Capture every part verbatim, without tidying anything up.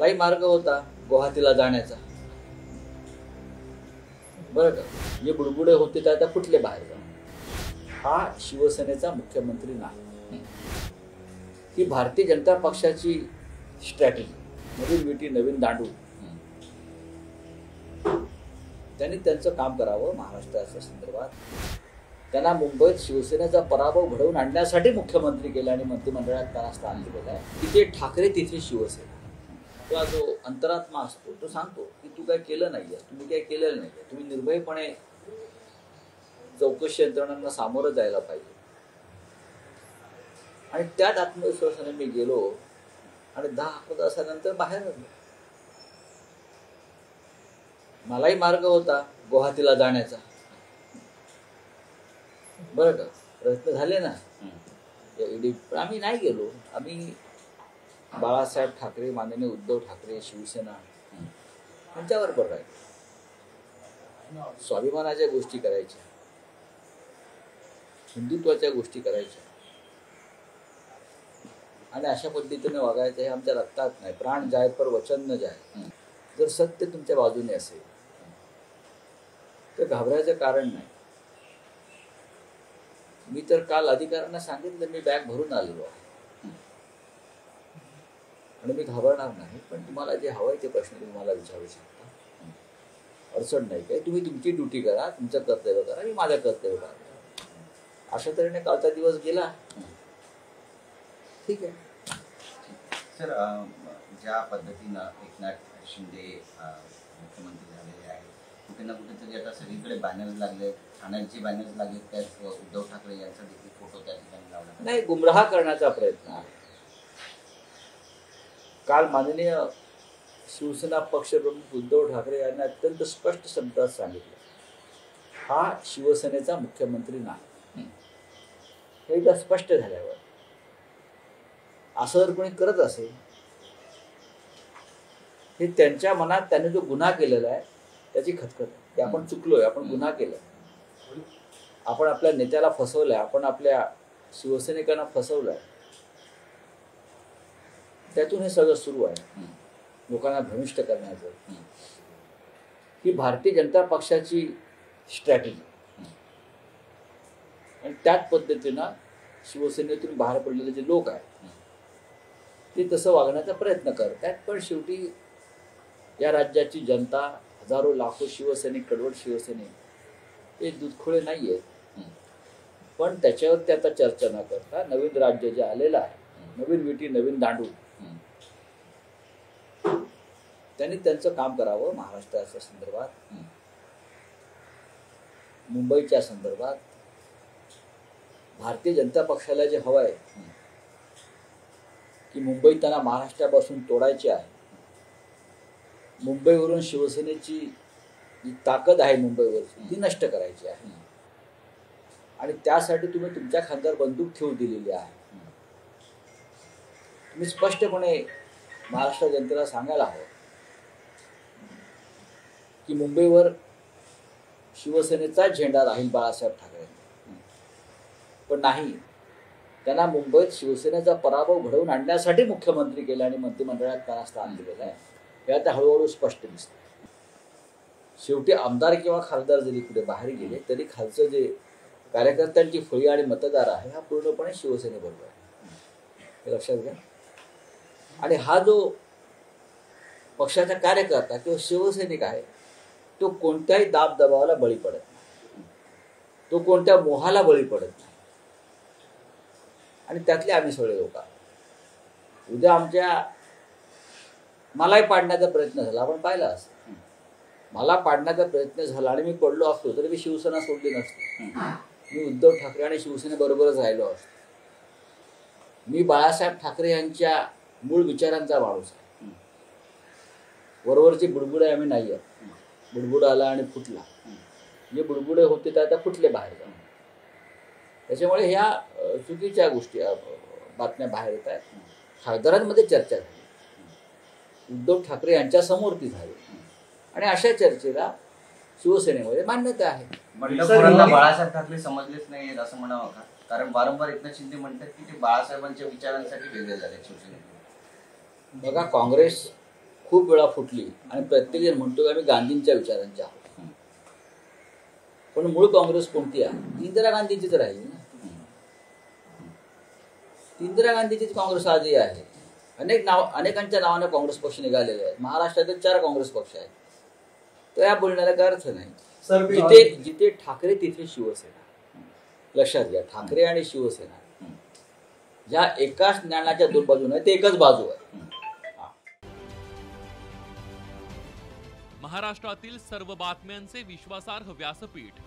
मलाही मार्ग होता गुवाहाटीला जाण्याचा, बरं का. जे बुडबुडे होते ते आता कुठले बाहेर जाणार. हा शिवसेनेचा मुख्यमंत्री नाही. ही भारतीय जनता पक्षाची स्ट्रॅटेजी, नवीन विटी नवीन दांडू. त्यांनी त्यांचं काम करावं महाराष्ट्राच्या संदर्भात. त्यांना मुंबईत शिवसेनेचा पराभव घडवून आणण्यासाठी मुख्यमंत्री केले आणि मंत्रिमंडळात त्यांना स्थान दिलेलं आहे. तिथे ठाकरे तिथे शिवसेना. किंवा जो अंतरात्मा असतो तो सांगतो की तू काय केलं नाहीये, तुम्ही काय केलेलं नाहीये, तुम्ही निर्भयपणे चौकशी यंत्रणांना सामोरं जायला पाहिजे. आणि त्याच आत्मविश्वासाने मी गेलो आणि दहा अकरा तासानंतर बाहेर आलो. मलाही मार्ग होता गुवाहाटीला जाण्याचा, बरं का. प्रयत्न झाले ना ईडी, पण आम्ही नाही गेलो. आम्ही बाळासाहेब ठाकरे, माननीय उद्धव ठाकरे, शिवसेना यांच्याबरोबर राहिलो. स्वाभिमानाच्या गोष्टी करायच्या, हिंदुत्वाच्या गोष्टी करायच्या आणि अशा पद्धतीने वागायचं. हे आमच्या रक्तात नाही. प्राण जाय पर वचन न जाय. जर सत्य तुमच्या बाजूने असेल तर घाबरायचं कारण नाही. मी तर काल अधिकाऱ्यांना सांगितलं मी बॅग भरून आलेलो आहे आणि मी घाबरणार नाही. पण तुम्हाला जे हवंय ते प्रश्न तुम्ही मला विचारू शकता, अडचण नाही काय. तुम्ही तुमची ड्युटी करा, तुमचं कर्तव्य करा, मी माझं कर्तव्य करा. अशा तऱ्हेने कालचा दिवस गेला. ठीक आहे सर. ज्या पद्धतीनं एकनाथ शिंदे मुख्यमंत्री झालेले आहेत, कुठे ना कुठेतरी आता सगळीकडे बॅनर्स लागले, ठाण्याचे बॅनर्स लागले, त्यात उद्धव ठाकरे यांचा देखील फोटो त्या ठिकाणी लावला. नाही, गुमराह करण्याचा प्रयत्न आहे. काल माननीय शिवसेना पक्षप्रमुख उद्धव ठाकरे यांनी अत्यंत स्पष्ट शब्दात सांगितलं हा शिवसेनेचा मुख्यमंत्री नाही. हे एकदा स्पष्ट झाल्यावर असं जर कोणी करत असेल, हे त्यांच्या मनात त्याने जो गुन्हा केलेला आहे त्याची खतखत आहे की आपण चुकलोय, आपण गुन्हा केला, आपण आपल्या नेत्याला फसवलंय, आपण आपल्या शिवसैनिकांना फसवलंय. त्यातून हे सगळं सुरू आहे, लोकांना भ्रमिष्ट करण्याचं. ही भारतीय जनता पक्षाची स्ट्रॅटेजी. आणि त्याच पद्धतीनं शिवसेनेतून बाहेर पडलेले जे लोक आहेत ते तसं वागण्याचा प्रयत्न करत आहेत. पण शेवटी या राज्याची जनता, हजारो लाखो शिवसैनिक, कडवट शिवसैनिक हे दूधखोळे नाही आहेत. पण त्याच्यावरती आता चर्चा न करता नवीन राज्य जे आलेलं आहे, नवीन विटी नवीन दांडू, त्यांनी त्यांचं काम करावं महाराष्ट्राच्या संदर्भात, मुंबईच्या संदर्भात. भारतीय जनता पक्षाला जे हवं आहे की मुंबई त्यांना महाराष्ट्रापासून तोडायची आहे. मुंबईवरून शिवसेनेची जी ताकद आहे मुंबईवरची ती नष्ट करायची आहे. आणि त्यासाठी तुम्ही तुमच्या खांद्यावर बंदूक ठेवून दिलेली आहे. तुम्ही स्पष्टपणे महाराष्ट्र जनतेला सांगायला हवं की मुंबईवर शिवसेनेचा झेंडा राहील बाळासाहेब ठाकरे. पण नाही, त्यांना मुंबईत शिवसेनेचा पराभव घडवून आणण्यासाठी मुख्यमंत्री केले आणि मंत्रिमंडळात त्यांना स्थान दिलेलं आहे. हे आता हळूहळू स्पष्ट दिसतं. शेवटी आमदार किंवा खासदार जरी कुठे बाहेर गेले तरी खालचं जे कार्यकर्त्यांची फळी आणि मतदार आहे हा पूर्णपणे शिवसेनेबरोबर आहे, हे लक्षात घ्या. आणि हा जो पक्षाचा कार्यकर्ता किंवा शिवसैनिक आहे तो कोणत्याही दाब दबावाला बळी पडत नाही, तो कोणत्या मोहाला बळी पडत नाही. आणि त्यातले आम्ही सगळे लोक आहोत. उद्या आमच्या मलाही पाडण्याचा प्रयत्न झाला, आपण पाहिला असं. मला पाडण्याचा प्रयत्न झाला आणि मी पडलो असतो तरी मी शिवसेना सोडली नसती. मी उद्धव ठाकरे आणि शिवसेनेबरोबरच राहिलो असतो. मी बाळासाहेब ठाकरे यांच्या मूळ विचारांचा माणूस आहे. वरवरची बुडबुडे आम्ही नाही आहे. बुडबुड आला आणि फुटला. जे बुडबुडे होते ते आता फुटले बाहेर जाऊन. त्याच्यामुळे ह्या चुकीच्या गोष्टी बातम्या बाहेर येत आहेत. खासदारांमध्ये चर्चा झाली, उद्धव ठाकरे यांच्या समोर ती झाली आणि अशा चर्चेला शिवसेनेमध्ये मान्यता आहे. बाळासाहेब ठाकरे समजलेच नाही असं म्हणावं का? कारण वारंवार एकनाथ शिंदे म्हणतात की ते बाळासाहेबांच्या विचारांसाठी वेगळे झाले शिवसेनेत. बघा, काँग्रेस खूप वेळा फुटली आणि प्रत्येकजण म्हणतो की आम्ही गांधींच्या विचारांचे आहोत. पण मूळ काँग्रेस कोणती आहे? इंदिरा गांधीचीच राहील ना. इंदिरा गांधीचीच काँग्रेस आजही आहे. अनेक नाव अनेकांच्या नावाने काँग्रेस पक्ष निघालेले आहेत. महाराष्ट्रातील चार काँग्रेस पक्ष आहेत. तर या बोलण्याला काही अर्थ नाही. सर जिथे जिथे ठाकरे तिथे शिवसेना. लक्षात घ्या, ठाकरे आणि शिवसेना ज्या एकाच ज्ञानाच्या दोन बाजू नाही, ते एकच बाजू आहे. महाराष्ट्रातील सर्व बातम्यांचे विश्वासार्ह व्यासपीठ,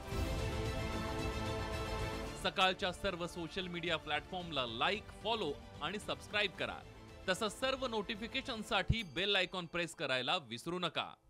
सकाळच्या सर्व सोशल मीडिया प्लॅटफॉर्मला लाईक, फॉलो आणि सबस्क्राईब करा. तसंच सर्व नोटिफिकेशनसाठी बेल आयकॉन प्रेस करायला विसरू नका.